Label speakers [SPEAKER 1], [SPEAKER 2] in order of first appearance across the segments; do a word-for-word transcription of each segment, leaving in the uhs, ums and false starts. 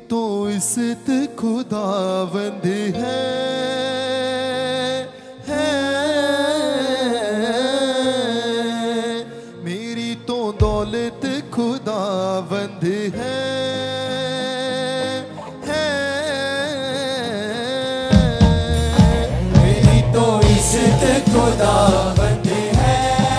[SPEAKER 1] तो इज्जत खुदावंद है, है मेरी तो दौलत खुदावंद है, है
[SPEAKER 2] मेरी तो इज्जत खुदावंद है,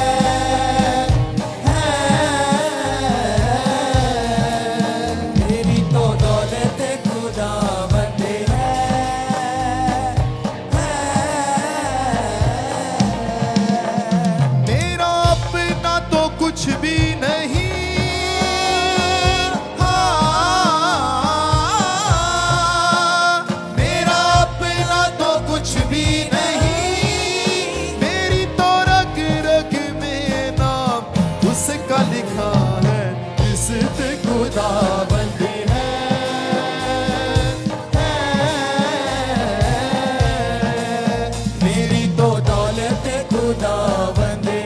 [SPEAKER 1] कुछ भी नहीं, हाँ मेरा अपना तो कुछ भी नहीं, मेरी तो रग रग में नाम उसका लिखा है, इज्जत खुदावंद है, है
[SPEAKER 2] मेरी तो दौलत खुदावंद है।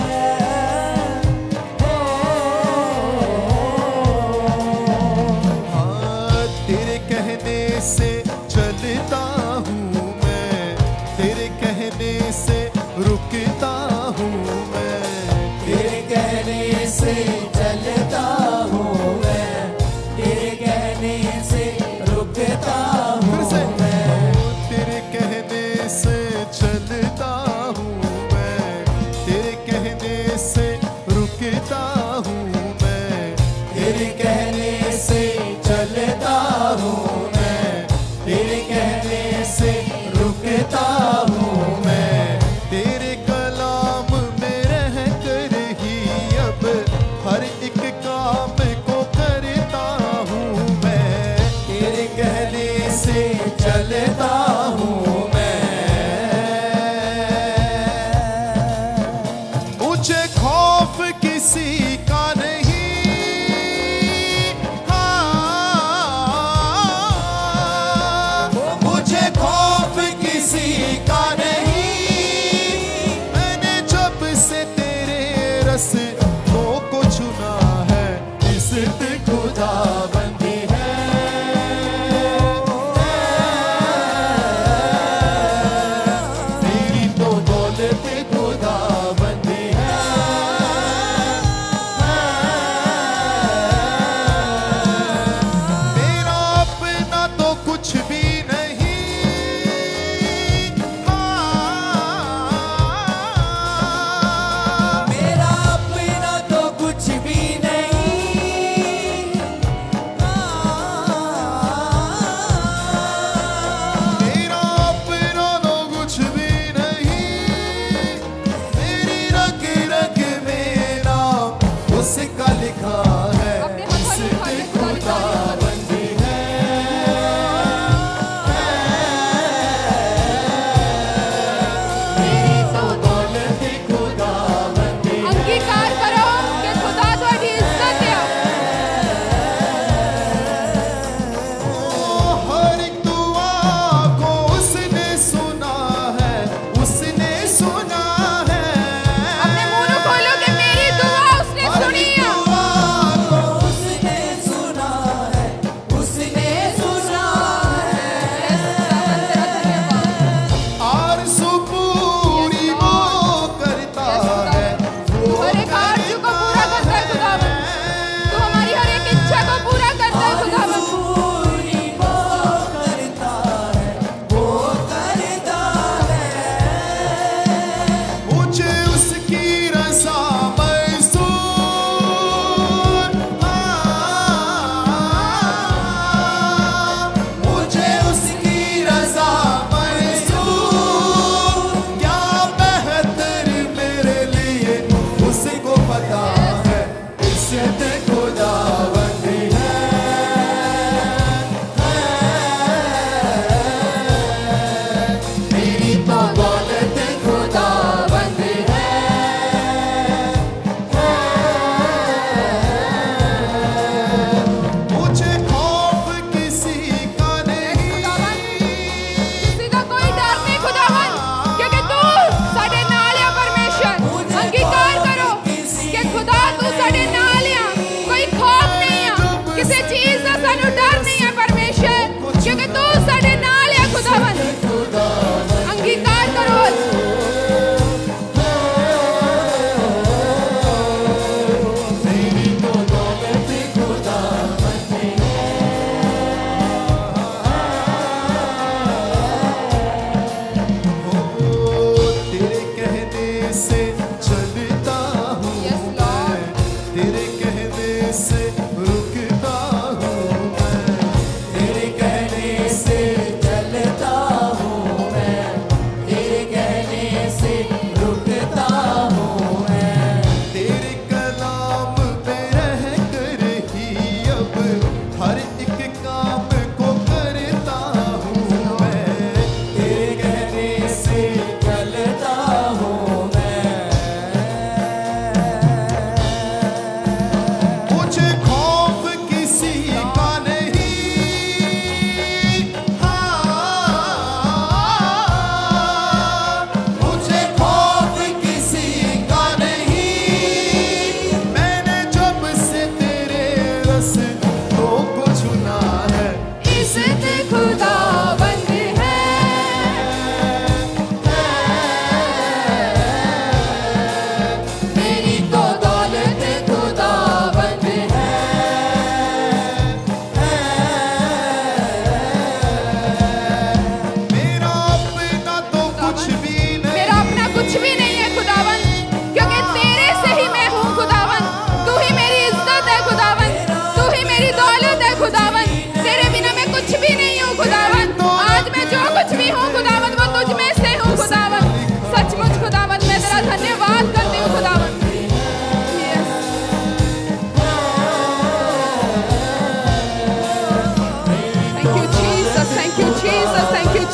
[SPEAKER 1] से चलता हूँ मैं, तेरे कहने से रुकता हूँ मैं,
[SPEAKER 2] तेरे कहने से चलता हूँ मैं, तेरे कहने से रुकता हूँ मैं,
[SPEAKER 1] तेरे कहने से चलता हूँ मैं, तेरे कहने से रुकता हूँ मैं,
[SPEAKER 2] तेरे कहने से चलता हूँ तेरे कहने से रुकता हूँ मैं,
[SPEAKER 1] तेरे कलाम में रह कर ही अब हर एक काम को करता हूँ मैं,
[SPEAKER 2] तेरे कहने से चलता हूँ मैं,
[SPEAKER 1] मुझे खौफ किसी का नहीं, किसी का नहीं, मैंने जब से तेरे रस्तों को चुना है, इज्जत खुदावंद है,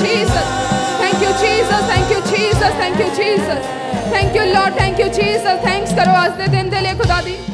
[SPEAKER 3] Jesus, thank you Jesus, thank you Jesus, thank you Jesus, thank you Lord, thank you Jesus. Thanks करो आज दे दिन दे लिए खुदा दी।